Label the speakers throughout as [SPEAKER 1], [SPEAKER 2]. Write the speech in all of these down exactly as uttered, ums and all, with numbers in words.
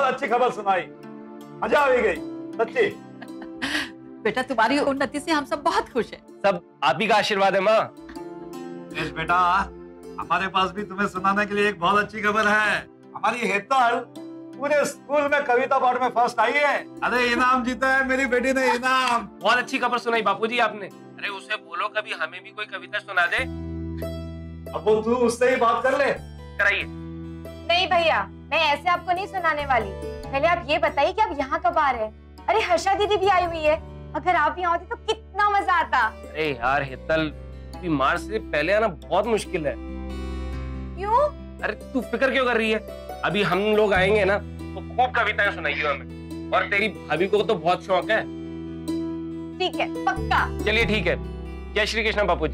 [SPEAKER 1] बहुत अच्छी खबर सुनाई, मजा आ गई सच्ची।
[SPEAKER 2] बेटा तुम्हारी उन्नति से हम सब बहुत खुश हैं।
[SPEAKER 3] सब आप ही का आशीर्वाद है माँ।
[SPEAKER 1] बेटा हमारे पास भी तुम्हें सुनाने के लिए एक बहुत अच्छी खबर है। हमारी हेतल पूरे स्कूल में कविता पाठ में फर्स्ट आई है। अरे इनाम जीता है मेरी बेटी ने, इनाम।
[SPEAKER 3] बहुत अच्छी खबर सुनाई बापूजी आपने। अरे उसे बोलो कभी हमें भी कोई कविता सुना दे।
[SPEAKER 1] अब वो तू उससे ही बात कर ले।
[SPEAKER 3] कराइए।
[SPEAKER 4] नहीं भैया, मैं ऐसे आपको नहीं सुनाने वाली। पहले आप ये बताइए कि आप यहाँ कब आ रहे हैं? अरे हर्षा दीदी भी आई हुई है, अगर आप यहाँ होती तो कितना मजा आता।
[SPEAKER 3] अरे यार हेतल, बीमार से पहले आना बहुत मुश्किल है।
[SPEAKER 4] क्यों?
[SPEAKER 3] अरे तू फिक्र क्यों कर रही है? अभी हम लोग आएंगे ना तो खूब कविताएं सुनाइए हमें, और तेरी भाभी को तो बहुत शौक है।
[SPEAKER 4] ठीक है, पक्का।
[SPEAKER 3] चलिए ठीक है। जय श्री कृष्ण बापूजी।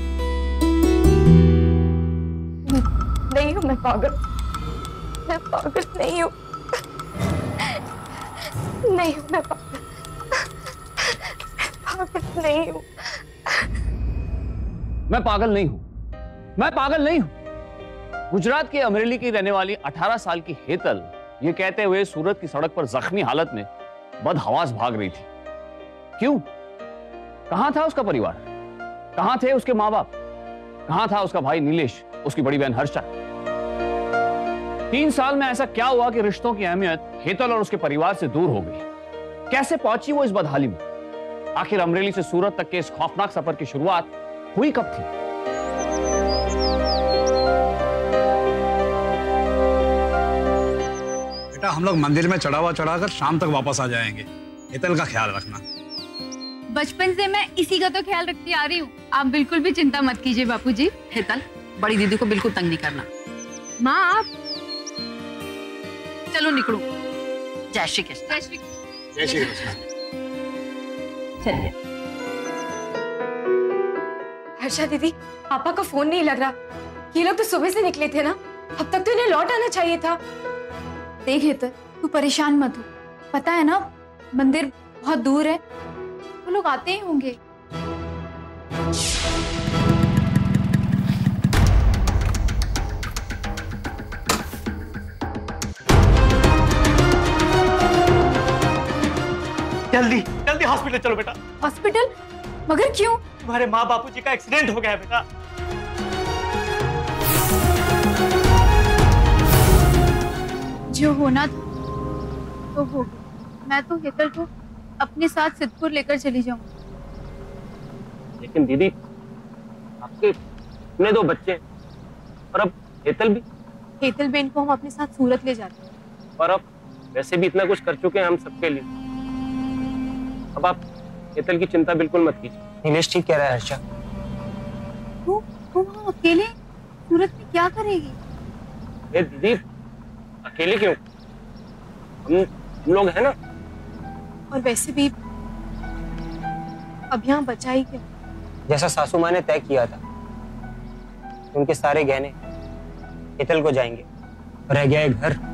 [SPEAKER 4] नहीं हूँ मैं पागल, मैं पागल नहीं हूँ, नहीं हूँ मैं पागल, पागल नहीं हूँ।
[SPEAKER 5] मैं पागल नहीं हूं, मैं पागल नहीं हूं। गुजरात के अमरेली की रहने वाली अठारह साल की हेतल ये कहते हुए सूरत की सड़क पर जख्मी हालत में बदहवास भाग रही थी। क्यों? कहां था उसका परिवार? कहां थे उसके माँ बाप? कहां था उसका भाई नीलेश, उसकी बड़ी बहन हर्षा? तीन साल में ऐसा क्या हुआ कि रिश्तों की अहमियत हेतल और उसके परिवार से दूर हो गई? कैसे पहुंची वो इस बदहाली में? आखिर अमरेली से सूरत तक के इस खौफनाक सफर की शुरुआत हुई कब थी?
[SPEAKER 6] बेटा हम लोग मंदिर में चढ़ावा चढ़ाकर शाम तक वापस आ जाएंगे, हेतल का ख्याल रखना।
[SPEAKER 7] बचपन से मैं इसी का तो ख्याल रखती आ रही हूँ, आप बिल्कुल भी चिंता मत कीजिए बापूजी।
[SPEAKER 2] हेतल, बड़ी दीदी को बिल्कुल तंग नहीं करना।
[SPEAKER 7] माँ आप
[SPEAKER 2] चलो निकलो। जय श्री कृष्ण।
[SPEAKER 7] जय श्री कृष्ण।
[SPEAKER 6] जय श्री कृष्ण।
[SPEAKER 2] चलिए।
[SPEAKER 4] हर्षा दीदी, पापा का फोन नहीं लग रहा। ये लोग तो सुबह से निकले थे ना, अब तक तो इन्हें लौट आना चाहिए था।
[SPEAKER 7] देख हेतल, तू परेशान मत हो, पता है ना मंदिर बहुत दूर है, वो लोग आते ही होंगे।
[SPEAKER 8] जल्दी जल्दी हॉस्पिटल चलो बेटा।
[SPEAKER 7] हॉस्पिटल? मगर क्यों?
[SPEAKER 8] तुम्हारे माँ बापूजी का एक्सीडेंट हो गया है बेटा।
[SPEAKER 7] जो होना था तो हो गया। मैं तो हेतल को अपने साथ सिद्धपुर लेकर चली जाऊंगी।
[SPEAKER 3] लेकिन दीदी आपके अपने दो बच्चे और अब हेतल भी।
[SPEAKER 7] हेतल बेन को हम अपने साथ सूरत ले जाते हैं।
[SPEAKER 3] और अब वैसे भी इतना कुछ कर चुके हैं हम सबके लिए, अब आप हेतल की चिंता बिल्कुल मत कीजिए।
[SPEAKER 8] नीलेश ठीक कह रहा है हर्षा।
[SPEAKER 7] तू तू वहाँ अकेले सूरत में क्या करेगी?
[SPEAKER 3] ए दीदी अकेले क्यों? हम हम लोग हैं ना।
[SPEAKER 7] और वैसे भी अब यहाँ बचा ही क्या?
[SPEAKER 8] जैसा सासू माँ ने तय किया था, उनके सारे गहने हेतल को जाएंगे, रह गया एक घर,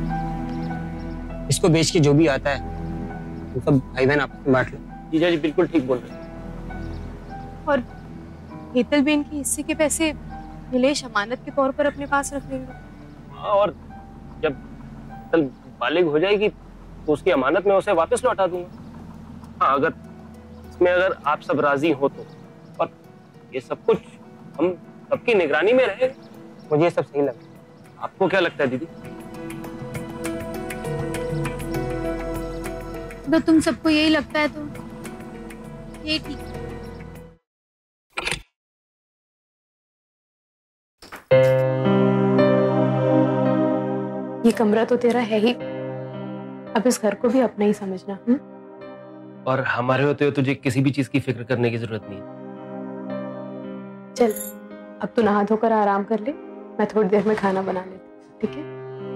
[SPEAKER 8] इसको बेच के जो भी आता है वो सब भाई बहन आपस में बांट लो।
[SPEAKER 3] जीजा जी बिल्कुल ठीक बोल रहे हैं।
[SPEAKER 7] और हेतल बेन के हिस्से के पैसे नीलेश अमानत के तौर पर अपने पास रख लेंगे।
[SPEAKER 3] और जब हेतल बालिग हो जाएगी तो उसकी अमानत में उसे वापस लौटा दूंगा। हाँ अगर इसमें अगर आप सब राजी हो तो, और ये सब कुछ हम सबकी निगरानी में रहे,
[SPEAKER 8] मुझे ये सब सही लगा।
[SPEAKER 3] आपको क्या लगता है दीदी?
[SPEAKER 7] अगर तुम सबको यही लगता है तो ये ठीक है।
[SPEAKER 4] ये कमरा तो तेरा है ही, अब इस घर को भी अपना ही समझना। हुँ?
[SPEAKER 3] और हमारे होते हुए तुझे किसी भी चीज की फिक्र करने की जरूरत नहीं है।
[SPEAKER 4] चल अब तू नहा धोकर आराम कर ले, मैं थोड़ी देर में खाना बना लेती हूँ, ठीक है?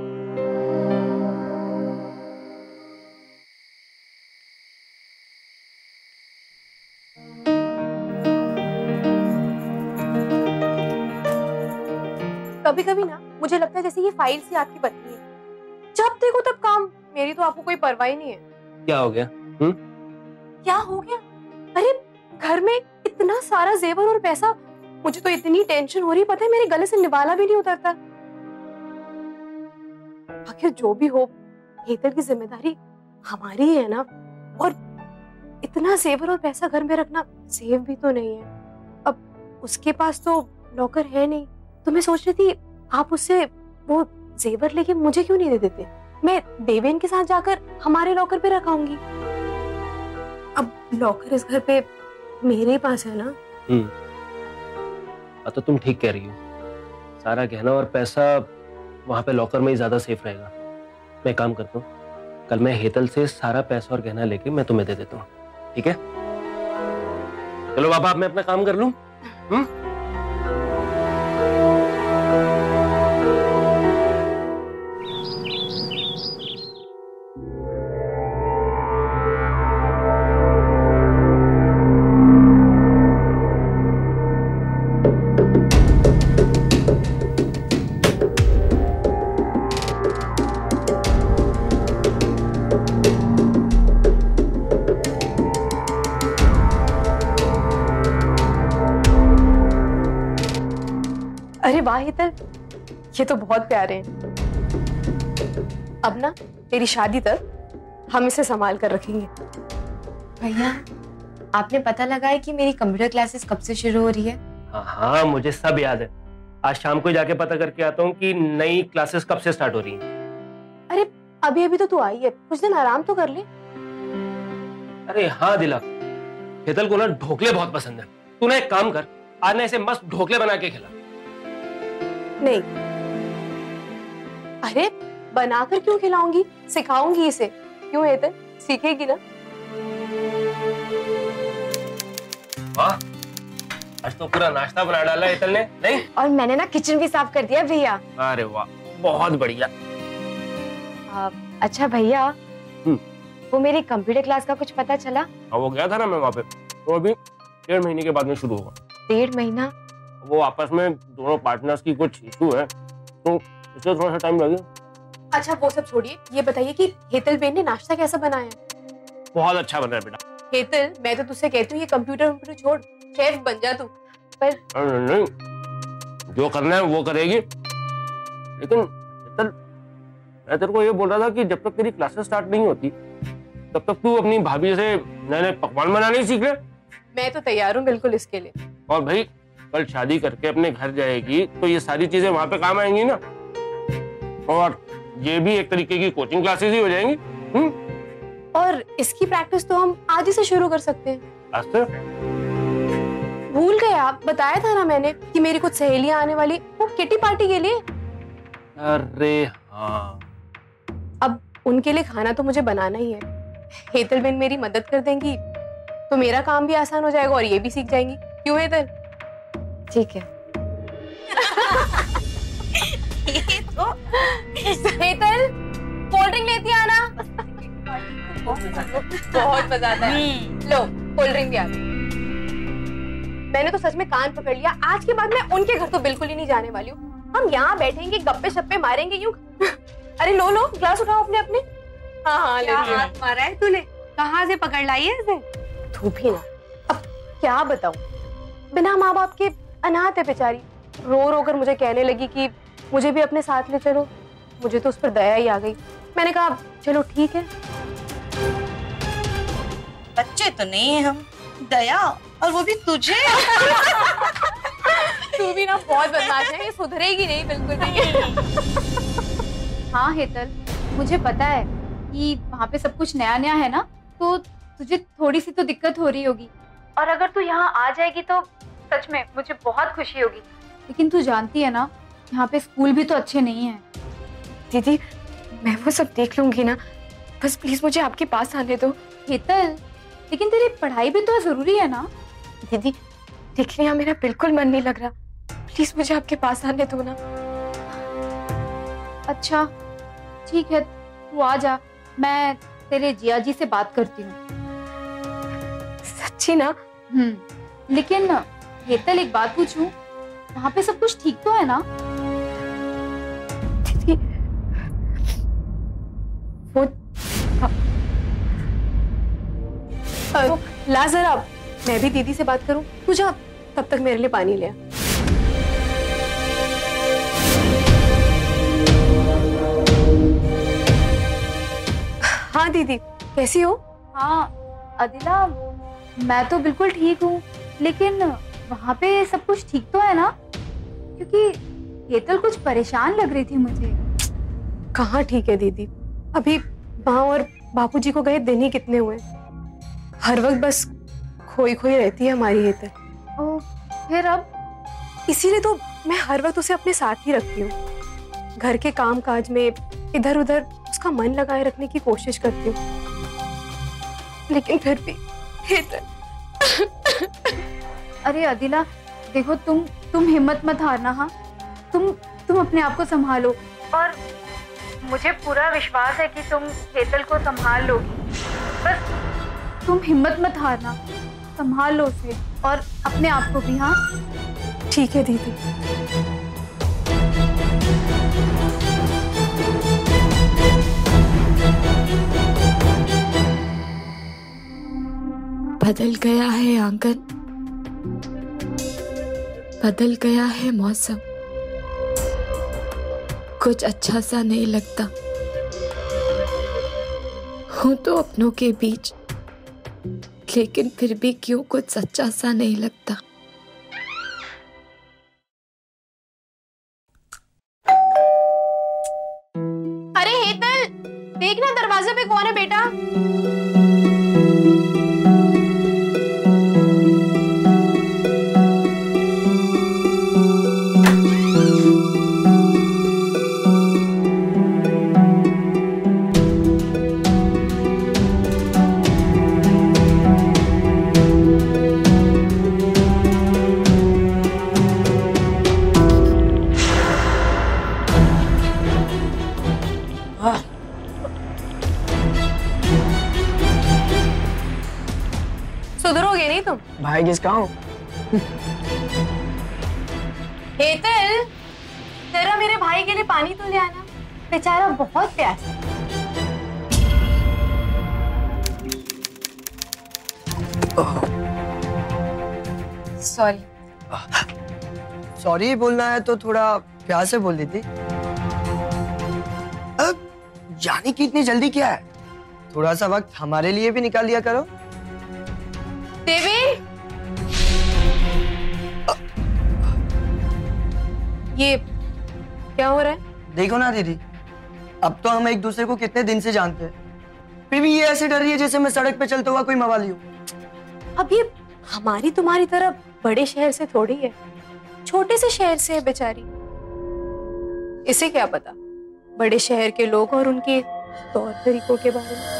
[SPEAKER 4] कभी कभी ना मुझे लगता है जैसे ये फाइल सी आपकी बत्ती है, जब देखो तब काम। मेरी तो आपको कोई परवाह ही नहीं है।
[SPEAKER 3] क्या हो गया? हुँ?
[SPEAKER 4] क्या हो गया? अरे घर में इतना सारा जेवर और पैसा, मुझे तो इतनी टेंशन हो रही, पता है मेरे गले से निवाला भी नहीं उतरता। आखिर जो भी हो,
[SPEAKER 9] हेतल की जिम्मेदारी हमारी ही है ना, और इतना जेवर और पैसा घर में रखना सेफ भी तो नहीं है। अब उसके पास तो लॉकर है नहीं, तो मैं सोच रही थी आप उससे वो जेवर लेके मुझे क्यों नहीं दे देते, मैं देवेन के साथ जाकर हमारे लॉकर पे रखाऊंगी। अब लॉकर इस घर पे मेरे पास है ना।
[SPEAKER 3] हम्म तो तुम ठीक कह रही हो, सारा गहना और पैसा वहां पे लॉकर में ही ज्यादा सेफ रहेगा। मैं काम करता हूँ, कल मैं हेतल से सारा पैसा और गहना लेके मैं तुम्हें दे देता हूँ, ठीक है? चलो पापा, अब मैं अपना काम कर लूं। हम्म
[SPEAKER 9] अरे वाह हेतल, ये तो बहुत प्यारे हैं। अब ना तेरी शादी तक हम इसे संभाल कर रखेंगे।
[SPEAKER 4] भैया, आपने पता लगाया कि मेरी कंप्यूटर क्लासेस कब से शुरू हो रही है?
[SPEAKER 3] हाँ हाँ, मुझे सब याद है। आज शाम को जाके पता करके आता हूँ कि नई क्लासेस कब से स्टार्ट हो रही हैं।
[SPEAKER 9] अरे अभी अभी तो तू आई है, कुछ दिन आराम तो कर ले।
[SPEAKER 3] अरे हाँ दिला, हेतल को ना ढोकले बहुत पसंद है। तू ना एक काम कर, आज ना इसे मस्त ढोकले बना के खिला।
[SPEAKER 9] नहीं, अरे बनाकर क्यों खिलाऊंगी, सिखाऊंगी इसे। क्यों हेतल, सीखेगी ना?
[SPEAKER 3] वाह, आज तो पूरा नाश्ता बना डाला हेतल ने, नहीं?
[SPEAKER 4] और मैंने ना किचन भी साफ कर दिया भैया।
[SPEAKER 3] अरे वाह, बहुत बढ़िया।
[SPEAKER 4] अच्छा भैया, वो मेरी कंप्यूटर क्लास का कुछ पता चला?
[SPEAKER 3] हाँ, वो गया था ना मैं वहाँ पे, तो अभी डेढ़ महीने के बाद में शुरू होगा।
[SPEAKER 4] डेढ़ महीना?
[SPEAKER 3] वो आपस में दोनों पार्टनर्स की कुछ इशू है, तो इसलिए थोड़ा सा टाइम लगेगा।
[SPEAKER 9] अच्छा वो सब छोड़िए, ये बताइए कि हेतल बेन ने नाश्ता कैसा बनाया?
[SPEAKER 3] बहुत अच्छा बना है बेटा।
[SPEAKER 9] हेतल, मैं तो तुझसे कहती हूँ ये कंप्यूटर कंप्यूटर छोड़, शेफ बन जा तू। पर
[SPEAKER 3] नहीं, नहीं, जो करना है वो करेगी। लेकिन हेतल, मैं तेरे को ये बोल रहा था कि जब तक तेरी क्लासेस स्टार्ट नहीं होती तब तक तू अपनी भाभी से नए नए पकवान बनाने सीख ले।
[SPEAKER 9] मैं तो तैयार हूँ बिल्कुल इसके लिए।
[SPEAKER 3] और भाई, कल शादी करके अपने घर जाएगी तो ये सारी चीजें वहां पे काम आएंगी ना, और ये भी एक तरीके की कोचिंग क्लासेस ही हो जाएंगी। हम्म
[SPEAKER 9] और इसकी प्रैक्टिस तो हम आज ही से शुरू कर सकते हैं।
[SPEAKER 3] आज से?
[SPEAKER 9] भूल गए आप, बताया था ना मैंने कि मेरी कुछ सहेलियां आने वाली, वो किटी पार्टी के लिए।
[SPEAKER 3] अरे हाँ,
[SPEAKER 9] अब उनके लिए खाना तो मुझे बनाना ही है। हेतल बेन मेरी मदद कर देंगी तो मेरा काम भी आसान हो जाएगा और ये भी सीख जाएंगी। क्यों हेतल?
[SPEAKER 4] ठीक है।
[SPEAKER 9] तो हेतल, कोल्ड ड्रिंक लेती आना। बहुत मजा आता है। लो कोल्ड ड्रिंक भी आ गई। मैंने तो सच में कान पकड़ लिया, आज के बाद मैं उनके घर तो बिल्कुल ही नहीं जाने वाली हूँ। हम यहाँ बैठेंगे, गप्पे शप्पे मारेंगे यूं। अरे लो लो, ग्लास उठाओ अपने अपने। हाँ हाँ,
[SPEAKER 7] क्या हाथ मारा है तूने? कहाँ से पकड़ लाई है इसे?
[SPEAKER 9] तू भी ना, अब क्या बताऊं, बिना माँ बाप के अनाथ है बेचारी। रो रो कर मुझे कहने लगी कि मुझे भी अपने साथ ले चलो। मुझे तो उस पर दया ही आ गई। मैंने कहा चलो ठीक है।
[SPEAKER 10] बच्चे तो नहीं है हम, दया, और वो भी तुझे।
[SPEAKER 9] तू भी ना बहुत बदमाश है, ये सुधरेगी नहीं बिल्कुल भी।
[SPEAKER 7] हाँ हेतल, मुझे पता है कि वहाँ पे सब कुछ नया नया है ना, तो तुझे थोड़ी सी तो दिक्कत हो रही होगी, और अगर तू यहाँ आ जाएगी तो सच में मुझे बहुत खुशी होगी। लेकिन तू जानती है ना, यहाँ पे स्कूल भी तो अच्छे नहीं है।
[SPEAKER 9] दीदी, मैं वो सब देख लूंगी ना, बस प्लीज मुझे आपके पास आने दो।
[SPEAKER 7] हेतल, लेकिन तेरी पढ़ाई भी तो जरूरी है ना।
[SPEAKER 9] दीदी, देखने यहाँ मेरा बिल्कुल मन नहीं लग रहा, प्लीज मुझे आपके पास आने दो ना।
[SPEAKER 7] अच्छा ठीक है, तू आ जा, मैं तेरे जिया जी से बात करती हूँ।
[SPEAKER 9] सच्ची ना?
[SPEAKER 7] हम्म, लेकिन हेतल एक बात पूछूं, वहाँ पे सब कुछ ठीक तो है ना?
[SPEAKER 9] दीदी, वो तो ला जरा, मैं भी दीदी से बात करूं। तू जा, तब तक मेरे लिए पानी ले आ। हाँ दीदी, कैसी हो?
[SPEAKER 7] हाँ अदिला, मैं तो बिल्कुल ठीक हूँ, लेकिन वहाँ पे सब कुछ ठीक तो है ना? क्योंकि हेतल कुछ परेशान लग रही थी मुझे।
[SPEAKER 9] कहाँ ठीक है दीदी, अभी माँ और बापूजी को गए दिन ही कितने हुए। हर वक्त बस खोई खोई रहती है हमारी हेतल।
[SPEAKER 7] ओ, फिर अब?
[SPEAKER 9] इसीलिए तो मैं हर वक्त उसे अपने साथ ही रखती हूँ। घर के काम काज में इधर उधर उसका मन लगाए रखने की कोशिश करती हूँ, लेकिन फिर भी हेतल।
[SPEAKER 7] अरे अदिला देखो, तुम तुम हिम्मत मत हारना। हाँ, तुम तुम अपने आप को संभालो, और मुझे पूरा विश्वास है कि तुम हेतल को संभाल लोगी। बस तुम हिम्मत मत हारना, संभाल लो उसे और अपने आप को भी। हाँ
[SPEAKER 9] ठीक है दीदी।
[SPEAKER 11] बदल गया है आंगन, बदल गया है मौसम, कुछ अच्छा सा नहीं लगता। हूं तो अपनों के बीच, लेकिन फिर भी क्यों कुछ सच्चा सा नहीं लगता।
[SPEAKER 9] अरे हेतल, देखना दरवाजे पे कौन है बेटा। सुधरोगे नहीं तुम?
[SPEAKER 8] भाई किसका हूँ?
[SPEAKER 9] हेतल, जरा मेरे भाई के लिए पानी तो ले आना, बेचारा बहुत प्यासा है। सॉरी।
[SPEAKER 12] सॉरी बोलना है तो थोड़ा प्यार से बोल देती। अब जाने की इतनी जल्दी क्या है? थोड़ा सा वक्त हमारे लिए भी निकाल लिया करो।
[SPEAKER 9] देवी, ये क्या हो रहा है?
[SPEAKER 12] देखो ना दीदी, अब तो हम एक दूसरे को कितने दिन से जानते हैं, फिर भी ये ऐसे डर रही है जैसे मैं सड़क पे चलता हुआ कोई मवाली हूँ।
[SPEAKER 9] अब ये हमारी तुम्हारी तरह बड़े शहर से थोड़ी है, छोटे से शहर से है बेचारी। इसे क्या पता बड़े शहर के लोग और उनके तौर तरीकों के बारे में।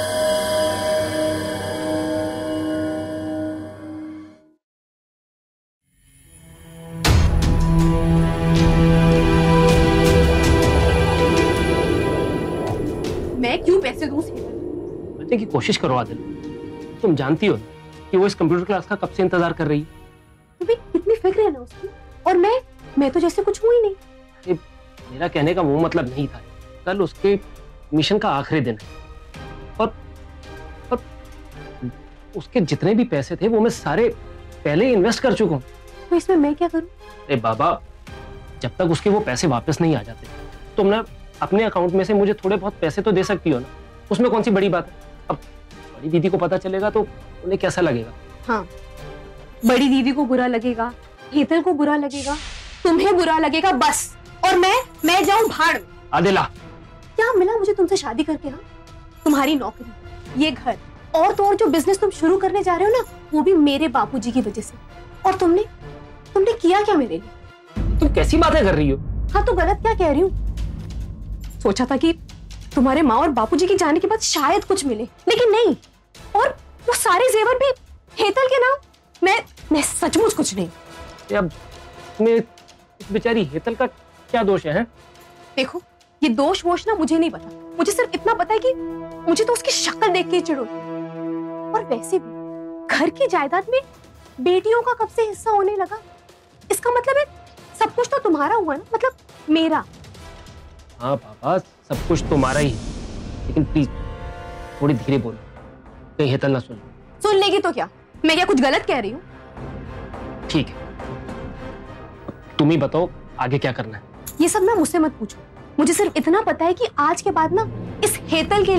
[SPEAKER 9] मैं क्यों पैसे दूं?
[SPEAKER 3] बच्चे की कोशिश करो आदिल, तुम जानती हो कि वो इस कंप्यूटर क्लास का कब से इंतजार कर रही है।
[SPEAKER 9] तुम्हें कितनी फिक्र है ना उसकी, और मैं मैं तो जैसे कुछ हुआ ही नहीं।
[SPEAKER 3] ये मेरा कहने का वो मतलब नहीं था। कल उसके मिशन का आखिरी दिन है, और, और उसके जितने भी पैसे थे वो मैं सारे पहले ही इन्वेस्ट कर चुका हूँ।
[SPEAKER 9] तो इसमें मैं क्या करूँ?
[SPEAKER 3] अरे बाबा, जब तक उसके वो पैसे वापस नहीं आ जाते तुम ना अपने अकाउंट में से मुझे थोड़े बहुत पैसे तो दे सकती हो ना, उसमें कौन सी बड़ी बात है। अब बड़ी दीदी को पता चलेगा तो उन्हें कैसा लगेगा?
[SPEAKER 9] हाँ, बड़ी दीदी को बुरा लगेगा, हेतल को बुरा लगेगा, तुम्हें बुरा लगेगा, बस। और मैं मैं जाऊं भाड़ में।
[SPEAKER 3] आदिला,
[SPEAKER 9] क्या मिला मुझे तुमसे शादी करके? हाँ, तुम्हारी नौकरी, ये घर, और तो और जो बिजनेस तुम शुरू करने जा रहे हो ना, वो भी मेरे बापूजी की वजह से। और तुमने तुमने किया क्या मेरे लिए?
[SPEAKER 3] तुम कैसी बातें कर रही हो?
[SPEAKER 9] हाँ, तो गलत क्या कह रही हूँ? सोचा था कि तुम्हारे माँ और बापूजी के जाने के बाद शायद कुछ मिले, लेकिन नहीं। और वो सारे जेवर भी हेतल के नाम। मैं मैं सचमुच कुछ नहीं।
[SPEAKER 3] अब मैं इस बेचारी हेतल का क्या दोष है?
[SPEAKER 9] देखो, ये दोष वोश ना मुझे नहीं पता, मुझे सिर्फ इतना पता है कि मुझे तो उसकी शक्ल देख के चिढ़ होती है। और वैसे भी घर की जायदाद में बेटियों का कब से हिस्सा होने लगा? इसका मतलब है सब कुछ तो तुम्हारा हुआ ना, मतलब मेरा।
[SPEAKER 3] हाँ पापा, सब कुछ तुम्हारा ही है, लेकिन प्लीज थोड़ी धीरे बोलो, कहीं हेतल ना सुन।
[SPEAKER 9] सुन लेगी तो क्या? मैं क्या कुछ गलत कह रही हूँ?
[SPEAKER 3] ठीक है, तुम ही बताओ आगे क्या करना है।
[SPEAKER 9] ये सब ना मुझसे मत पूछो, मुझे सिर्फ इतना पता है कि आज के बाद ना इस हेतल के लिए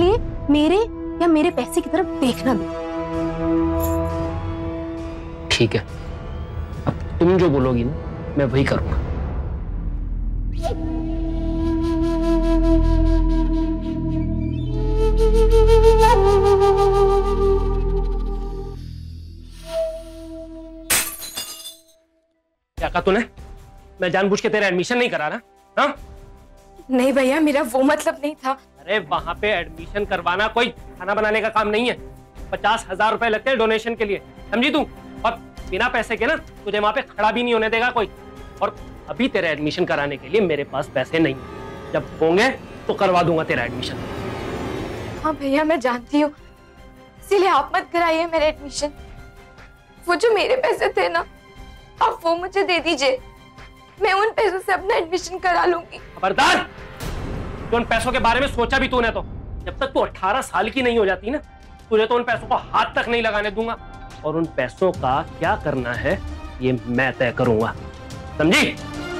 [SPEAKER 9] मेरे या मेरे पैसे की तरफ देखना भी।
[SPEAKER 3] ठीक है, अब तुम जो बोलोगी ना मैं वही करूंगा। क्या कहा तूने? मैं जानबूझ के तेरा एडमिशन नहीं करा रहा? हाँ?
[SPEAKER 9] नहीं भैया, मेरा वो मतलब नहीं था।
[SPEAKER 3] अरे वहां पे एडमिशन करवाना कोई खाना बनाने का काम नहीं है। पचास हजार रुपए लगते हैं डोनेशन के लिए, समझी तू? और बिना पैसे के ना तुझे वहां पे खड़ा भी नहीं होने देगा कोई। और अभी तेरा एडमिशन कराने के लिए मेरे पास पैसे नहीं, जब होंगे तो करवा दूंगा तेरा एडमिशन।
[SPEAKER 9] हाँ भैया, मैं जानती हूँ, इसीलिए आप मत कराइए मेरा एडमिशन। वो जो मेरे पैसे थे ना, आप वो मुझे दे दीजिए, मैं उन पैसों से अपना एडमिशन करा लूंगी।
[SPEAKER 3] खबरदार! तो उन पैसों के बारे में सोचा भी तूने तो? जब तक तू अठारह साल की नहीं हो जाती ना, तुझे तो उन पैसों को हाथ तक नहीं लगाने दूंगा। और उन पैसों का क्या करना है ये मैं तय करूंगा, समझी?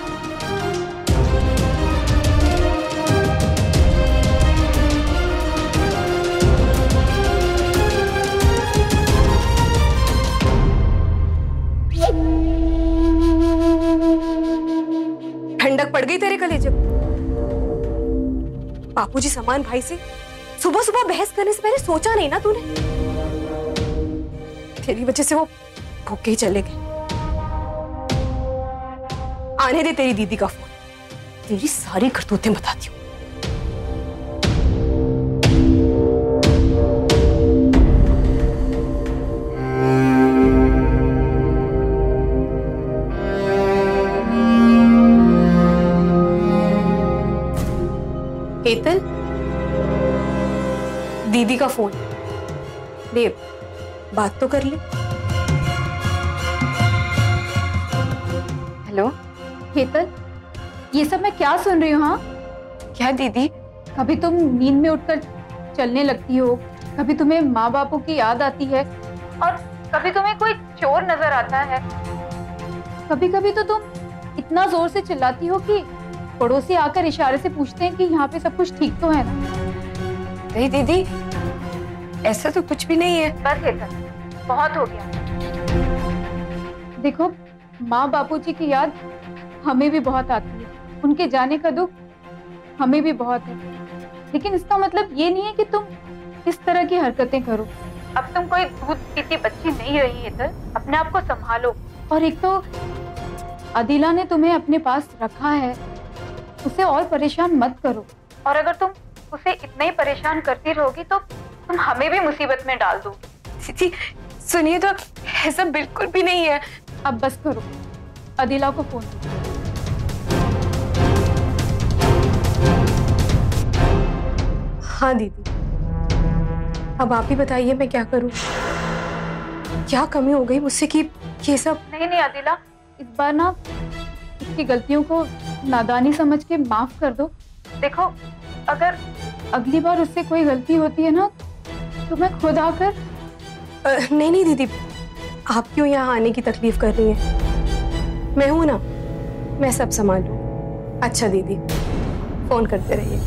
[SPEAKER 9] ठंडक पड़ गई तेरे कलेजे को? बापूजी समान भाई से सुबह सुबह बहस करने से पहले सोचा नहीं ना तूने? तेरी वजह से वो भूखे ही चले गए। आने दे तेरी दीदी का फोन, तेरी सारी करतूतें बताती हूँ। हेतल, दीदी का फोन ले, बात तो कर ले।
[SPEAKER 7] हेलो हेतल, ये सब मैं क्या सुन रही हूँ? हाँ
[SPEAKER 9] क्या दीदी?
[SPEAKER 7] कभी तुम नींद में उठकर चलने लगती हो, कभी तुम्हें माँ बापों की याद आती है, और कभी तुम्हें कोई चोर नजर आता है। कभी कभी तो तुम इतना जोर से चिल्लाती हो कि पड़ोसी आकर इशारे से पूछते हैं कि यहाँ पे सब कुछ ठीक तो है ना?
[SPEAKER 9] नहीं दीदी, ऐसा तो कुछ भी नहीं है।
[SPEAKER 7] बस हेतल, बहुत हो गया। देखो, माँ बापूजी की याद हमें भी बहुत आती है, उनके जाने का दुख हमें भी बहुत है, लेकिन इसका मतलब ये नहीं है कि तुम इस तरह की हरकतें करो। अब तुम कोई दूध पीती बच्ची नहीं रही हेतल, अपने आप को संभालो। और एक तो अदिला ने तुम्हें अपने पास रखा है, उसे और परेशान मत करो। और अगर तुम उसे इतना ही परेशान करती रहोगी तो तुम हमें भी मुसीबत में डाल दोगी।
[SPEAKER 9] दीदी सुनिए तो, ऐसा बिल्कुल भी नहीं है।
[SPEAKER 7] अब बस करो, अदिला को फोन करो।
[SPEAKER 9] हाँ दीदी, अब आप ही बताइए मैं क्या करूं? क्या कमी हो गई मुझसे कि ये सब?
[SPEAKER 7] नहीं नहीं अदिला, इस बार ना इसकी गलतियों को नादानी समझ के माफ कर दो। देखो, अगर अगली बार उससे कोई गलती होती है ना तो मैं खुद आकर।
[SPEAKER 9] नहीं नहीं दीदी, आप क्यों यहाँ आने की तकलीफ कर रही हैं? मैं हूं ना, मैं सब संभाल लूं। अच्छा दीदी, फोन करते रहिए।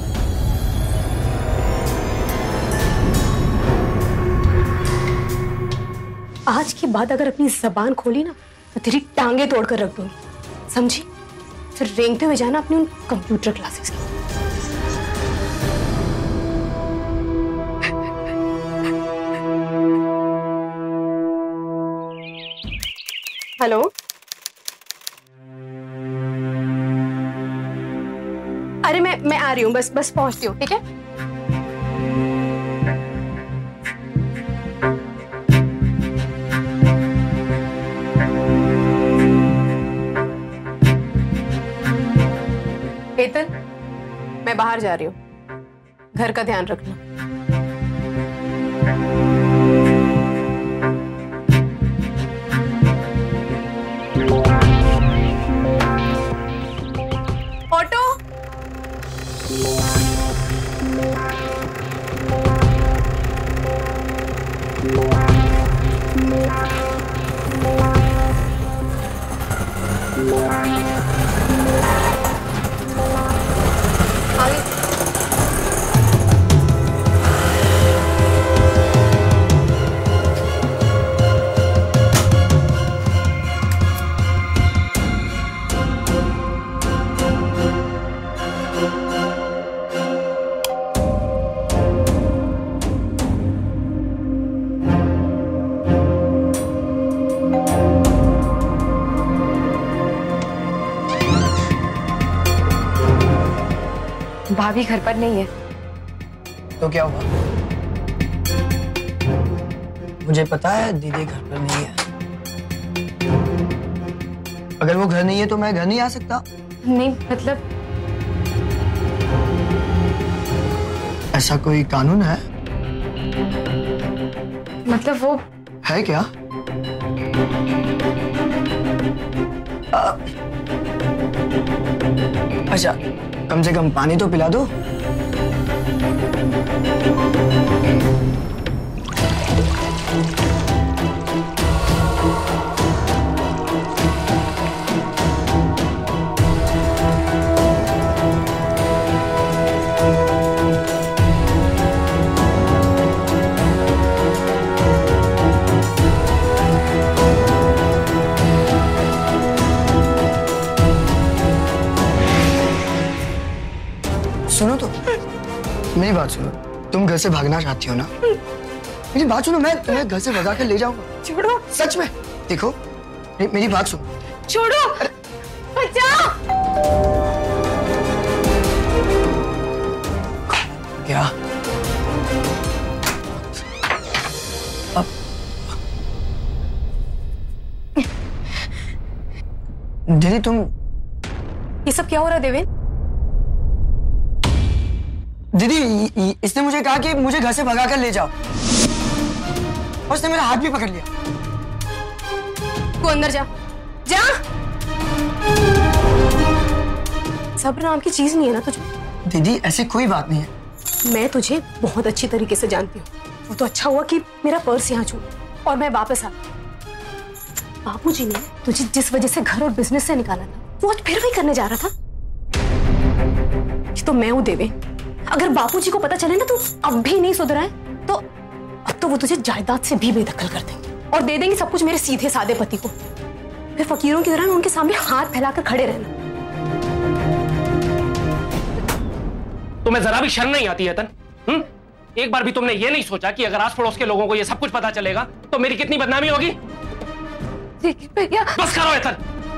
[SPEAKER 9] आज के बाद अगर अपनी जबान खोली ना तो तेरी टांगे तोड़कर रख दूंगी, समझी? फिर रेंगते हुए जाना अपने उन कंप्यूटर क्लासेस की। हेलो, अरे मैं मैं आ रही हूँ, बस बस पहुंचती हूँ, ठीक है? हेतल, मैं बाहर जा रही हूँ, घर का ध्यान रखना। ऑटो, आगे।
[SPEAKER 4] भाभी घर पर नहीं है।
[SPEAKER 12] तो क्या हुआ? मुझे पता है दीदी घर पर नहीं है। अगर वो घर नहीं है तो मैं घर नहीं आ सकता।
[SPEAKER 4] नहीं मतलब
[SPEAKER 12] ऐसा कोई कानून है?
[SPEAKER 4] मतलब वो
[SPEAKER 12] है क्या? आ, अच्छा, कम से कम पानी तो पिला दो। सुनो तो, मेरी बात सुनो। तुम घर से भागना चाहती हो ना? मेरी बात सुनो, मैं तुम्हें घर से भगा कर ले जाऊंगा।
[SPEAKER 4] छोड़ो।
[SPEAKER 12] सच में। देखो मे, मेरी बात सुनो।
[SPEAKER 4] छोड़ो। बचाओ।
[SPEAKER 12] क्या? अब दीदी तुम,
[SPEAKER 9] ये सब क्या हो रहा है देवेन?
[SPEAKER 12] दीदी इसने मुझे कहा कि मुझे घर से भगा कर ले जाओ और उसने मेरा हाथ भी पकड़ लिया।
[SPEAKER 9] तू अंदर जा, जा। सब्र नाम की चीज नहीं है ना तुझे?
[SPEAKER 12] दीदी ऐसी कोई बात नहीं है।
[SPEAKER 9] मैं तुझे बहुत अच्छी तरीके से जानती हूँ। वो तो अच्छा हुआ कि मेरा पर्स यहाँ छूटा और मैं वापस आ गई। बाबूजी ने तुझे जिस वजह से घर और बिजनेस से निकाला था, वो आज फिर वही करने जा रहा था। ये तो मैं हूँ देवे। अगर बापूजी को पता चले ना तू अब भी नहीं सुधरा है, तो अब तो वो तुझे जायदाद से भी बेदखल कर देंगे और दे देंगे सब कुछ मेरे सीधे सादे पति को। फिर फकीरों की तरह उनके सामने हाथ फैलाकर खड़े रहना।
[SPEAKER 3] तुम्हें जरा भी शर्म नहीं आती है तन? हम्म? एक बार भी तुमने ये नहीं सोचा कि अगर आस पड़ोस के लोगों को ये सब कुछ पता चलेगा तो मेरी कितनी बदनामी होगी?
[SPEAKER 9] भैया
[SPEAKER 3] बस करो एतन।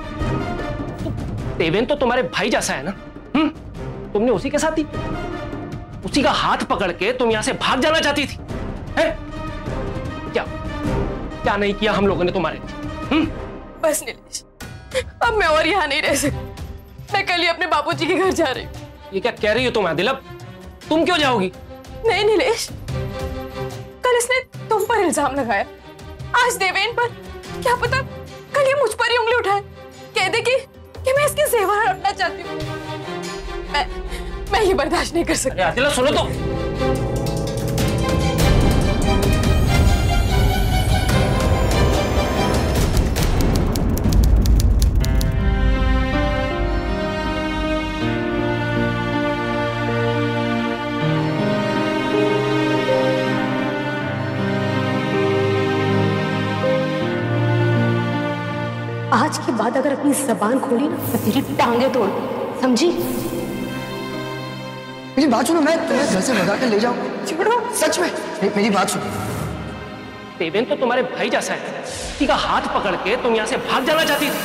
[SPEAKER 3] देवेन तो तुम्हारे भाई जैसा है ना? हम्म? तुमने उसी के साथ ही उसी का हाथ पकड़ के तुम यहां से भाग जाना चाहती थी, है? क्या क्या नहीं किया हम लोगों ने तुम्हारे लिए?
[SPEAKER 9] बस नीलेश, अब मैं और यहाँ नहीं रह सकती। मैं कल ही अपने बापूजी के घर जा रही हूँ।
[SPEAKER 3] ये क्या कह रही हो तुम आदिल? अब तुम क्यों जाओगी?
[SPEAKER 9] नहीं नीलेश, कल इसने तुम पर इल्जाम लगाया, आज देवेन पर। क्या पता कल ये मुझ पर ही उंगली उठाए, कह दे कि, कि मैं इसके जेवर हड़पना चाहती हूँ। मैं मैं ये बर्दाश्त नहीं कर सकती।
[SPEAKER 3] आदिल सुनो तो।
[SPEAKER 9] आज के बाद अगर अपनी जबान खोली ना तो तेरी टांगे तोड़ दूं, समझी?
[SPEAKER 12] मेरी बात सुनो, मैं तुम्हें घर से भगा कर ले जाऊंगा।
[SPEAKER 9] छोड़ो।
[SPEAKER 12] सच में। मे, मेरी बात सुनो।
[SPEAKER 3] देवेन तो तुम्हारे भाई जैसा है, उसी का हाथ पकड़ के तुम यहां से भाग जाना चाहती थी।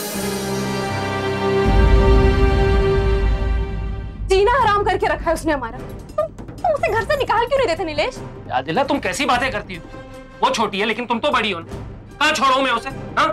[SPEAKER 9] जीना हराम करके रखा है उसने हमारा। तुम, तुम उसे घर से निकाल क्यों नहीं देते नीलेश?
[SPEAKER 3] आदिला तुम कैसी बातें करती हो? वो छोटी है लेकिन तुम तो बड़ी हो ना। कहाँ छोड़ो मैं उसे? हाँ?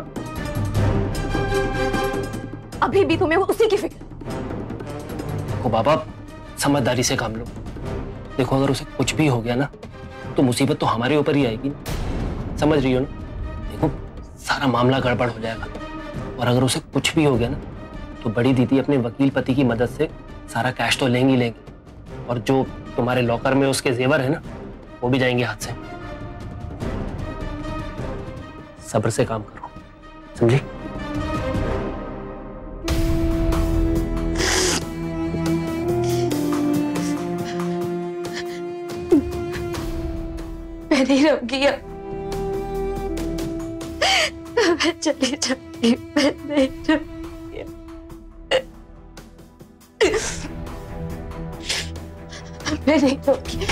[SPEAKER 9] अभी भी तुम्हें उसी की फिक्र।
[SPEAKER 3] ओ बाबा, समझदारी से काम लो। देखो अगर उसे कुछ भी हो गया ना तो मुसीबत तो हमारे ऊपर ही आएगी। समझ रही हो ना? देखो सारा मामला गड़बड़ हो जाएगा और अगर उसे कुछ भी हो गया ना तो बड़ी दीदी अपने वकील पति की मदद से सारा कैश तो लेंगी लेंगी और जो तुम्हारे लॉकर में उसके जेवर है ना वो भी जाएंगे हाथ से। सब्र से काम करो, समझी?
[SPEAKER 9] मैं नहीं रहूंगी अब। मैं चली जाऊंगी, मैं नहीं रहूंगी। मैं नहीं रहूंगी।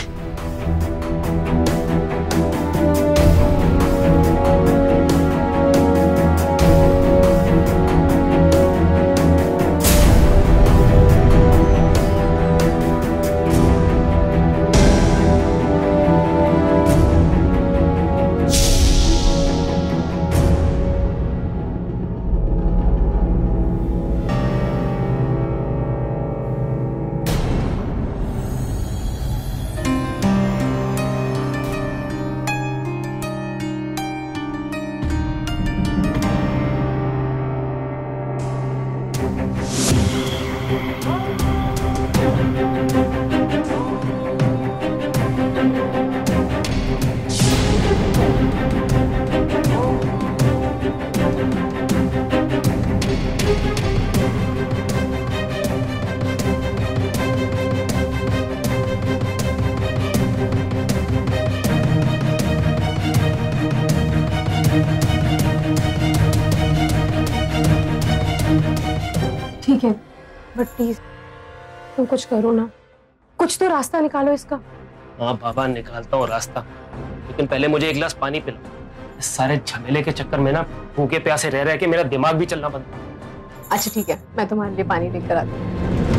[SPEAKER 9] बट प्लीज तुम कुछ करो ना, कुछ तो रास्ता निकालो इसका।
[SPEAKER 3] हाँ बाबा निकालता हूँ रास्ता, लेकिन पहले मुझे एक गिलास पानी पिलाओ। इस सारे झमेले के चक्कर में ना भूखे प्यासे रह रहे के मेरा दिमाग भी चलना बंद।
[SPEAKER 9] अच्छा ठीक है, मैं तुम्हारे लिए पानी लेकर आती हूँ।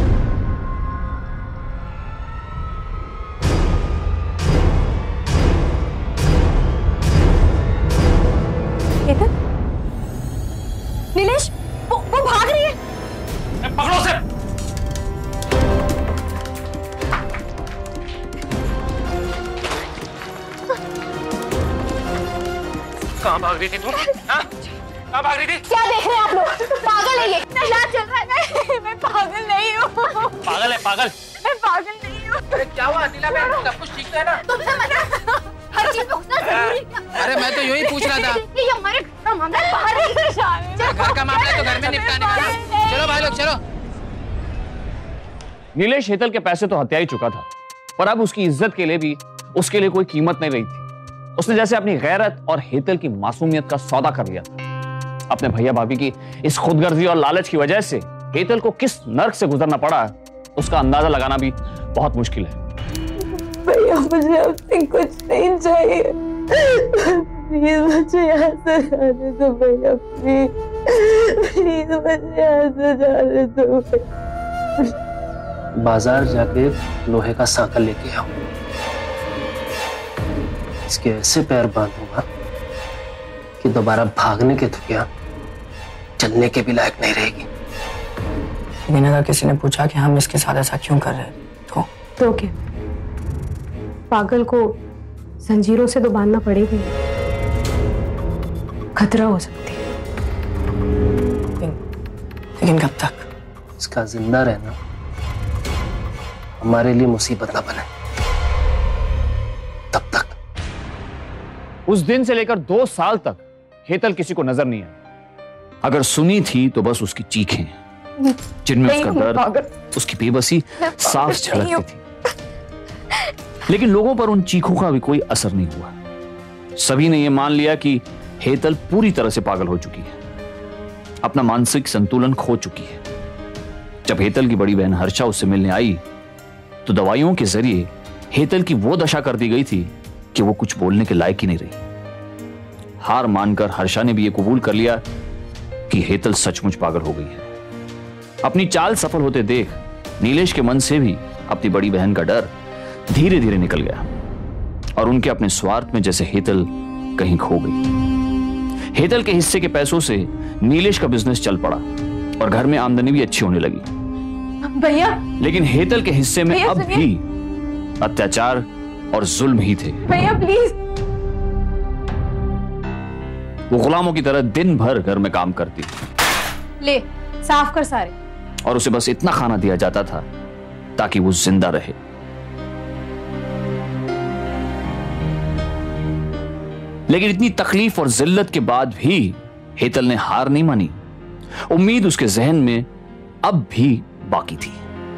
[SPEAKER 9] नीलेश, वो, वो भाग रही है।
[SPEAKER 3] पकड़ो से। कहाँ भाग रही थी तुम? हाँ? कहाँ भाग रही थी?
[SPEAKER 4] क्या देख रहे हैं आप लोग? पागल है ये। नशा चल रहा है। मैं पागल नहीं हूँ।
[SPEAKER 3] पागल है पागल।
[SPEAKER 4] मैं पागल नहीं हूँ।
[SPEAKER 13] अरे क्या हुआ अनिला बहन, सब कुछ ठीक है ना?
[SPEAKER 4] तुमसे मना हर चीज में घुसना जरूरी है।
[SPEAKER 13] अरे मैं तो यही पूछ रहा था।
[SPEAKER 4] ये हमारे घर का मामला है, बाहर नहीं है।
[SPEAKER 13] घर का मामला है तो घर में निपटाने का। चलो भाई लोग चलो।
[SPEAKER 5] नीलेश हेतल के पैसे तो हत्या ही चुका था, पर अब उसकी इज्जत के लिए भी उसके लिए कोई कीमत नहीं रही थी। उसने जैसे अपनी गैरत और हेतल की मासूमियत का सौदा कर लिया था। अपने भैया भाभी की इस खुदगर्जी और लालच की वजह से हेतल को किस नर्क से गुजरना पड़ा, उसका अंदाजा लगाना भी बहुत मुश्किल है।
[SPEAKER 14] भैया मुझे आपसे कुछ नहीं चाहिए, प्लीज मुझे यहाँ से जाने दो भैया, प्लीज प्लीज मुझे यहाँ से जाने दो।
[SPEAKER 3] बाजार जाके लोहे का सांकल लेके आओ, इसके ऐसे पैर बांधूंगा कि दोबारा भागने के तो क्या चलने के भी लायक नहीं रहेगी।
[SPEAKER 12] लेकिन अगर किसी ने पूछा कि हम इसके साथ ऐसा क्यों कर रहे हैं तो
[SPEAKER 9] तो क्या, पागल को जंजीरों से तो बांधना पड़ेगा, खतरा हो सकती है।
[SPEAKER 12] लेकिन कब तक?
[SPEAKER 3] इसका जिंदा रहना हमारे लिए मुसीबत ना बने तब तक।
[SPEAKER 5] उस दिन से लेकर दो साल तक हेतल किसी को नजर नहीं आई। अगर सुनी थी तो बस उसकी चीखें, जिनमें उसका दर्द, उसकी बेबसी साफ झलकती थी। लेकिन लोगों पर उन चीखों का भी कोई असर नहीं हुआ। सभी ने यह मान लिया कि हेतल पूरी तरह से पागल हो चुकी है, अपना मानसिक संतुलन खो चुकी है। जब हेतल की बड़ी बहन हर्षा उससे मिलने आई तो दवाइयों के जरिए हेतल की वो दशा कर दी गई थी कि वो कुछ बोलने के लायक ही नहीं रही। हार मानकर हर्षा ने भी ये कबूल कर लिया कि हेतल सचमुच पागल हो गई है। अपनी चाल सफल होते देख नीलेश के मन से भी अपनी बड़ी बहन का डर धीरे धीरे निकल गया और उनके अपने स्वार्थ में जैसे हेतल कहीं खो गई। हेतल के हिस्से के पैसों से नीलेश का बिजनेस चल पड़ा और घर में आमदनी भी अच्छी होने लगी।
[SPEAKER 9] भैया,
[SPEAKER 5] लेकिन हेतल के हिस्से में अब भी अत्याचार और जुल्म ही थे।
[SPEAKER 9] भैया प्लीज।
[SPEAKER 5] वो गुलामों की तरह दिन भर घर में काम करती थी।
[SPEAKER 9] ले साफ कर सारे।
[SPEAKER 5] और उसे बस इतना खाना दिया जाता था ताकि वो जिंदा रहे। लेकिन इतनी तकलीफ और जिल्लत के बाद भी हेतल ने हार नहीं मानी। उम्मीद उसके जहन में अब भी बाकी थी।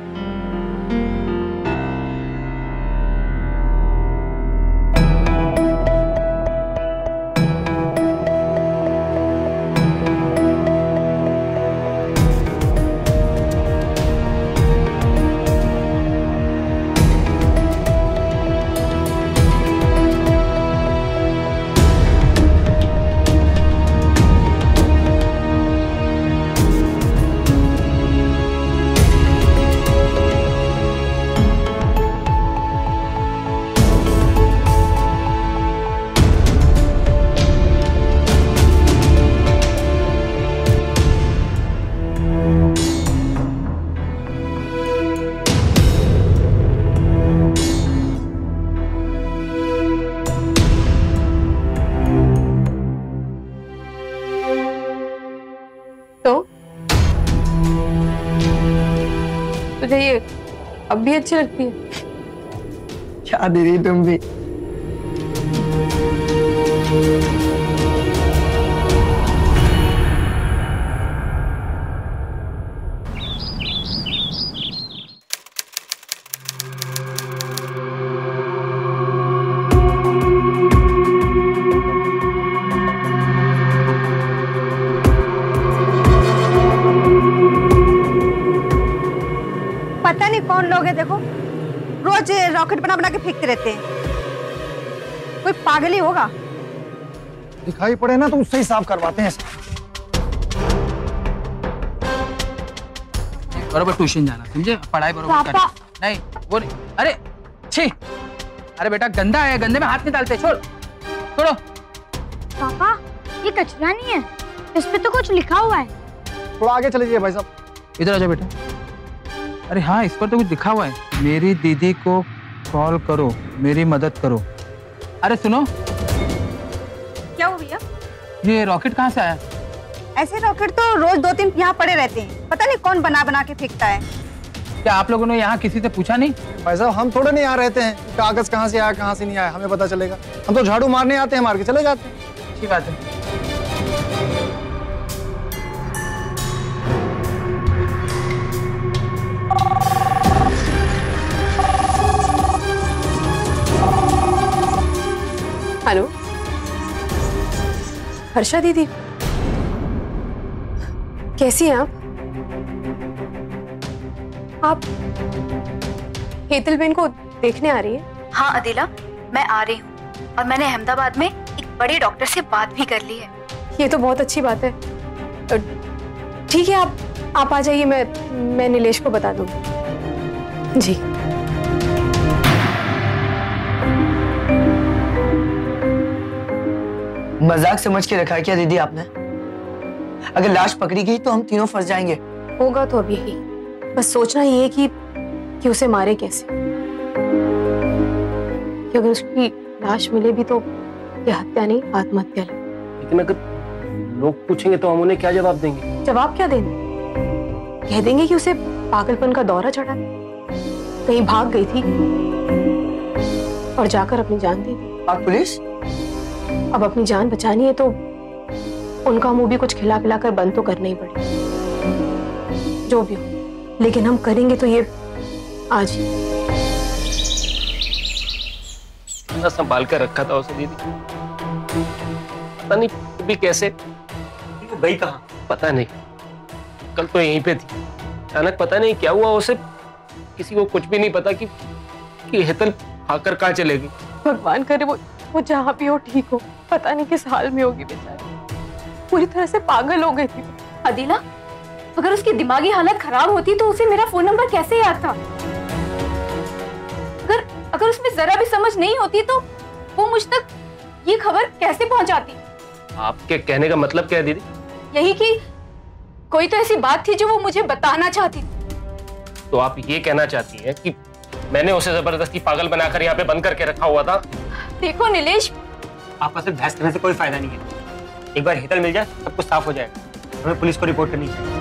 [SPEAKER 9] तुझे ये अब भी अच्छी लगती है?
[SPEAKER 12] क्या दीदी तुम भी।
[SPEAKER 15] रॉकेट बना बना के फेंकते रहते हैं। कोई पागल ही होगा।
[SPEAKER 12] दिखाई पड़े ना तो उससे ही साफ करवाते हैं।
[SPEAKER 13] बरोबर ट्यूशन जाना, समझे? पढ़ाई बरोबर करना। नहीं वो नहीं। अरे छी, अरे बेटा गंदा है, गंदे में हाथ नहीं डालते। छोड़ छोड़ो।
[SPEAKER 16] पापा ये कचरा नहीं है, इस पे तो कुछ लिखा हुआ है।
[SPEAKER 12] थोड़ा आगे चले जाइए भाई साहब।
[SPEAKER 13] इधर आ जाओ बेटा। अरे हाँ, इस पर तो कुछ लिखा हुआ है, मेरी दीदी को कॉल करो, मेरी मदद करो। अरे सुनो,
[SPEAKER 15] क्या हुआ भैया?
[SPEAKER 13] ये रॉकेट कहाँ से आया?
[SPEAKER 15] ऐसे रॉकेट तो रोज दो तीन यहाँ पड़े रहते हैं, पता नहीं कौन बना बना के फेंकता है।
[SPEAKER 13] क्या आप लोगों ने यहाँ किसी से पूछा नहीं?
[SPEAKER 12] भाई साहब हम थोड़े नहीं यहाँ रहते हैं, कागज कहाँ से आया कहाँ से नहीं आया हमें पता चलेगा। हम तो झाड़ू मारने आते हैं, मार के चले जाते हैं।
[SPEAKER 13] अच्छी बात है।
[SPEAKER 9] हेलो हर्षा दीदी, कैसी हैं आप? आप हेतल बेन को देखने आ रही हैं?
[SPEAKER 7] हाँ अदिला, मैं आ रही हूँ और मैंने अहमदाबाद में एक बड़े डॉक्टर से बात भी कर ली है।
[SPEAKER 9] ये तो बहुत अच्छी बात है। ठीक है, आप आप आ जाइए, मैं मैं नीलेश को बता दूंगी। जी
[SPEAKER 12] मजाक समझ के रखा है क्या दीदी आपने? अगर लाश पकड़ी गई तो हम तीनों फंस जाएंगे।
[SPEAKER 9] होगा तो अब यही, बस सोचना ये है कि कि उसे मारे कैसे। कि अगर उसकी लाश मिले भी तो ये हत्या नहीं आत्महत्या है।
[SPEAKER 3] लेकिन अगर लोग पूछेंगे तो हम उन्हें क्या जवाब देंगे?
[SPEAKER 9] जवाब क्या देंगे? कह देंगे कि उसे पागलपन का दौरा चढ़ा, कहीं भाग गई थी और जाकर अपनी जान दे दी।
[SPEAKER 12] और पुलिस?
[SPEAKER 9] अब अपनी जान बचानी है तो उनका मुंह भी कुछ खिला पिला कर बंद तो करना ही पड़ेगा, जो भी हो। लेकिन हम करेंगे तो ये आज ही।
[SPEAKER 3] इतना संभाल कर रखा था उसे दीदी, पता नहीं भी कैसे वो गई कहाँ, पता नहीं। कल तो यहीं पे थी, अचानक पता नहीं क्या हुआ उसे, किसी को कुछ भी नहीं पता कि कि हेतल आकर कहाँ चलेगी।
[SPEAKER 9] भगवान करे वो वो जहाँ भी हो ठीक हो। पता नहीं किस हाल में होगी बेचारी, पूरी तरह से पागल हो गई थी।
[SPEAKER 7] अदिला, अगर उसकी दिमागी हालत खराब होती तो उसे मेरा फोन नंबर कैसे याद था? अगर अगर उसमें जरा भी समझ नहीं होती तो वो मुझ तक ये खबर कैसे पहुंचाती?
[SPEAKER 3] आपके कहने का मतलब क्या है दीदी?
[SPEAKER 7] यही कि कोई तो ऐसी बात थी जो वो मुझे बताना चाहती थी।
[SPEAKER 3] तो आप ये कहना चाहती हैं कि मैंने उसे जबरदस्ती पागल बनाकर यहाँ पे बंद करके रखा हुआ था?
[SPEAKER 7] देखो नीलेश,
[SPEAKER 8] आपस में बहस करने से कोई फायदा नहीं है। एक बार हेतल मिल जाए सब कुछ साफ हो जाएगा। हमें पुलिस को रिपोर्ट करनी चाहिए।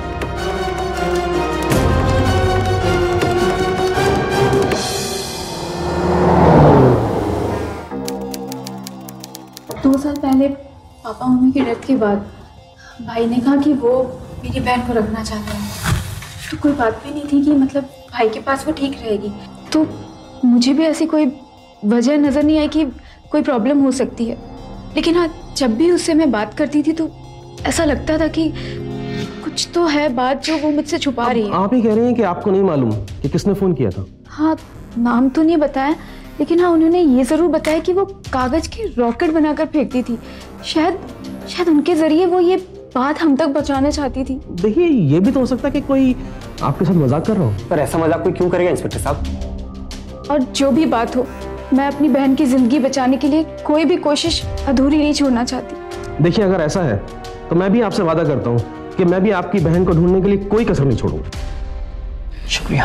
[SPEAKER 7] दो साल पहले पापा मम्मी की डेथ के बाद भाई ने कहा कि वो मेरी बहन को रखना चाहते हैं, तो कोई बात भी नहीं थी कि मतलब भाई के पास वो ठीक रहेगी। तो मुझे भी ऐसी कोई वजह नज़र नहीं आई कि कोई प्रॉब्लम हो सकती है। लेकिन हाँ, जब भी उससे मैं बात करती थी तो ऐसा लगता था कि कुछ तो है बात जो वो मुझसे छुपा रही है।
[SPEAKER 17] आप ही कह रहे हैं कि आपको नहीं मालूम कि किसने फोन किया था?
[SPEAKER 7] हाँ, नाम तो नहीं बताया, लेकिन हाँ उन्होंने ये जरूर बताया कि वो कागज की रॉकेट बनाकर फेंकती थी। शायद शायद उनके जरिए वो ये बात हम तक पहुंचाना चाहती थी।
[SPEAKER 17] देखिए, ये भी तो हो सकता है कि कोई आपके साथ मजाक कर रहा हो।
[SPEAKER 8] पर ऐसा मजाक कोई क्यों करेगा इंस्पेक्टर साहब?
[SPEAKER 7] और जो भी बात हो, मैं अपनी बहन की जिंदगी बचाने के लिए कोई भी कोशिश अधूरी नहीं छोड़ना चाहती।
[SPEAKER 17] देखिए, अगर ऐसा है तो मैं भी आपसे वादा करता हूँ कि मैं भी आपकी बहन को ढूंढने के लिए कोई कसर नहीं छोड़ूंगा।
[SPEAKER 12] शुक्रिया।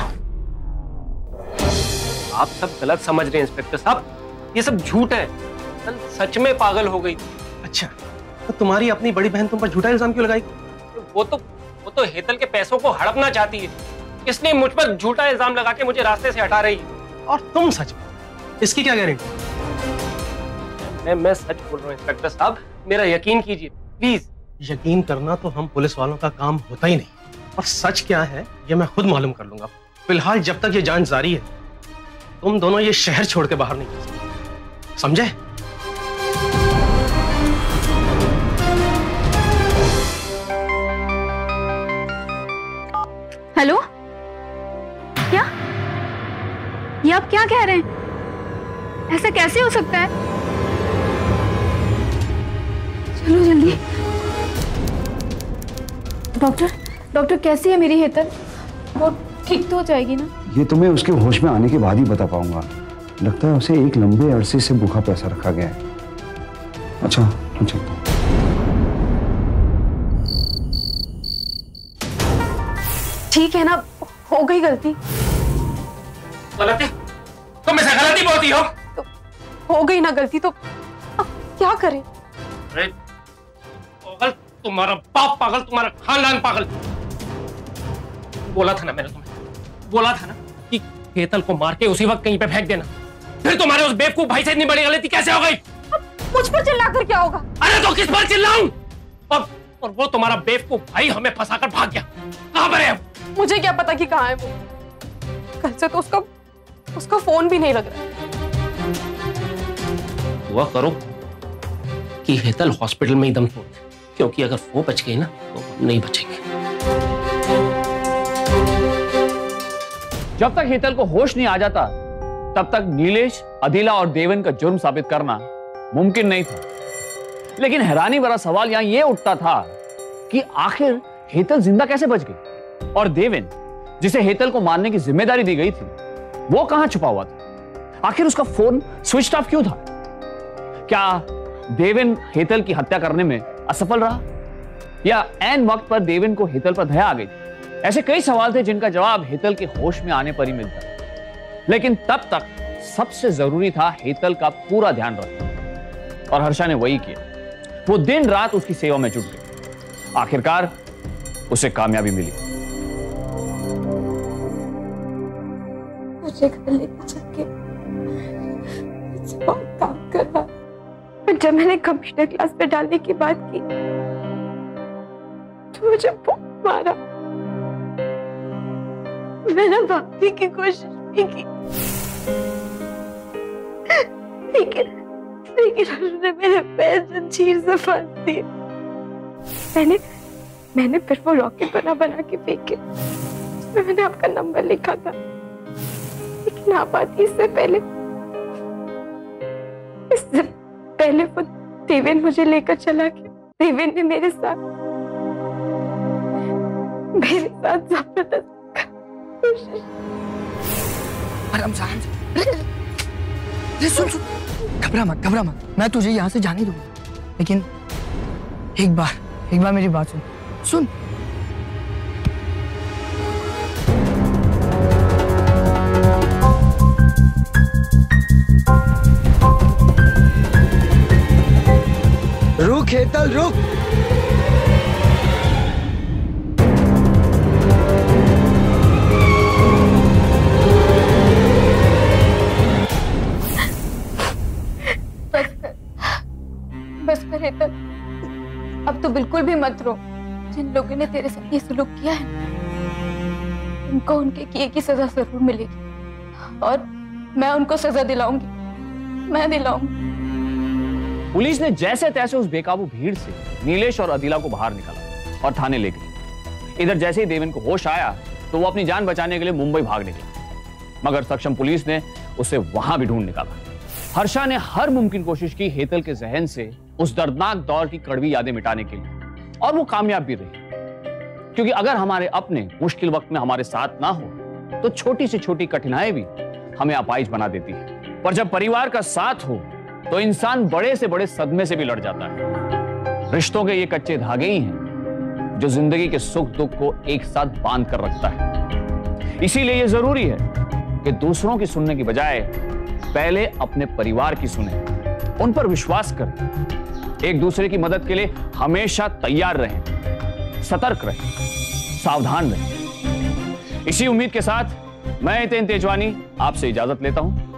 [SPEAKER 3] आप सब गलत समझ रहे हैं इंस्पेक्टर साहब, ये सब झूठ है। कल सच में पागल हो गई थी।
[SPEAKER 17] अच्छा, तो तुम्हारी अपनी बड़ी बहन तुम पर झूठा इल्जाम क्यों लगाई?
[SPEAKER 3] वो तो वो तो हेतल के पैसों को हड़पना चाहती है, इसलिए मुझ पर झूठा इल्जाम लगा के मुझे रास्ते से हटा रही है।
[SPEAKER 17] और तुम सच में, इसकी क्या गारंटी?
[SPEAKER 3] मैं मैं सच बोल रहा हूँ इंस्पेक्टर साहब, मेरा यकीन कीजिए प्लीज।
[SPEAKER 17] यकीन करना तो हम पुलिस वालों का काम होता ही नहीं, और सच क्या है ये मैं खुद मालूम कर लूंगा। फिलहाल जब तक ये जांच जारी है, तुम दोनों ये शहर छोड़ के बाहर नहीं जा सकते, समझे?
[SPEAKER 7] हेलो, क्या ये आप क्या कह रहे हैं? ऐसा कैसे हो सकता है? चलो जल्दी। डॉक्टर डॉक्टर कैसी है मेरी हेतल? वो ठीक तो हो जाएगी ना?
[SPEAKER 18] ये तुम्हें उसके होश में आने के बाद ही बता पाऊंगा। लगता है उसे एक लंबे अरसे से भूखा प्यासा रखा गया है। अच्छा अच्छा
[SPEAKER 9] ठीक है ना, हो गई गलती।
[SPEAKER 17] गलती? तुम इसे गलती बोलती हो?
[SPEAKER 9] तो हो गई ना गलती, तो अब क्या करें?
[SPEAKER 17] अरे पागल, तुम्हारा बाप पागल, तुम्हारा खानदान पागल। बोला था ना मैंने तुम्हें, बोला था ना कि हेतल को मार के उसी वक्त कहीं पे फेंक देना। फिर तुम्हारे उस बेवकूफ भाई से इतनी बड़ी गलती कैसे हो गई?
[SPEAKER 9] मुझ पर चिल्लाकर क्या होगा?
[SPEAKER 17] अरे तो किस पर चिल्लाऊं? और, और वो तुम्हारा बेवकूफ भाई हमें फंसाकर भाग गया। कहां पर है?
[SPEAKER 9] मुझे क्या पता कि कहाँ है वो। कल से तो उसका उसका फोन भी नहीं लग रहा।
[SPEAKER 17] दुआ करो कि हेतल हॉस्पिटल में ही दम तोड़ दे, क्योंकि अगर वो बच गई ना तो हम नहीं बचेंगे।
[SPEAKER 5] जब तक हेतल को होश नहीं आ जाता तब तक नीलेश, अदिला और देवन का जुर्म साबित करना मुमकिन नहीं था। लेकिन हैरानी भरा सवाल यहां यह उठता था कि आखिर हेतल जिंदा कैसे बच गई और देवन, जिसे हेतल को मारने की जिम्मेदारी दी गई थी, वो कहां छुपा हुआ था? आखिर उसका फोन स्विच ऑफ क्यों था? क्या देवन हेतल की हत्या करने में असफल रहा या ऐन वक्त पर देवन को हेतल पर दया आ गई? ऐसे कई सवाल थे जिनका जवाब हेतल के होश में आने पर ही मिलता। लेकिन तब तक सबसे जरूरी था हेतल का पूरा ध्यान रखना, और हर्षा ने वही किया। वो दिन रात उसकी सेवा में जुट गई। आखिरकार उसे कामयाबी मिली।
[SPEAKER 11] मुझे घर लेकर चल के मुझसे बहुत काम करवा।
[SPEAKER 9] पर जब मैंने कंप्यूटर क्लास पे डालने की बात की तो मुझे बहुत मारा। मैंने भागने की कोशिश भी की, लेकिन लेकिन उसने मेरे पैर जंजीर से फांस दिए। मैंने मैंने फिर वो रॉकेट बना बना के फेंके, उसमें मैंने आपका नंबर लिखा था। लेकिन आप आती इससे पहले इससे पहले वो देवेन मुझे लेकर चला गया। देवेन ने मेरे साथ मेरे साथ जबरदस्त कोशिश।
[SPEAKER 12] आराम से आराम से। अरे सुन सुन, घबरा मत घबरा मत, मैं तुझे यहाँ से जाने दूंगा। लेकिन एक बार एक बार मेरी बात सुन सुन। रुक हेतल रुक।
[SPEAKER 7] बस कर बस कर हेतल, अब तो बिल्कुल भी मत रो। जिन लोगों ने तेरे साथ ये सलूक किया है उनको उनके किए की सजा जरूर मिलेगी, और मैं उनको सजा दिलाऊंगी, मैं दिलाऊंगी।
[SPEAKER 5] पुलिस ने जैसे तैसे उस बेकाबू भीड़ से नीलेश और अदिला को बाहर निकाला और थाने ले गई। इधर जैसे ही देवन को होश आया तो वो अपनी जान बचाने के लिए मुंबई भाग निकला, मगर सक्षम पुलिस ने उसे वहां भी ढूंढ निकाला। हर्षा ने हर मुमकिन कोशिश की हेतल के जहन से उस दर्दनाक दौर की कड़वी यादें मिटाने के लिए, और वो कामयाब भी रही। क्योंकि अगर हमारे अपने मुश्किल वक्त में हमारे साथ ना हो तो छोटी से छोटी कठिनाई भी हमें अपाहिज बना देती है। पर जब परिवार का साथ हो तो इंसान बड़े से बड़े सदमे से भी लड़ जाता है। रिश्तों के ये कच्चे धागे ही हैं जो जिंदगी के सुख दुख को एक साथ बांध कर रखता है। इसीलिए ये जरूरी है कि दूसरों की सुनने की बजाय पहले अपने परिवार की सुने, उन पर विश्वास करें, एक दूसरे की मदद के लिए हमेशा तैयार रहें, सतर्क रहें, सावधान रहें। इसी उम्मीद के साथ मैं हितेन तेजवानी आपसे इजाजत लेता हूं।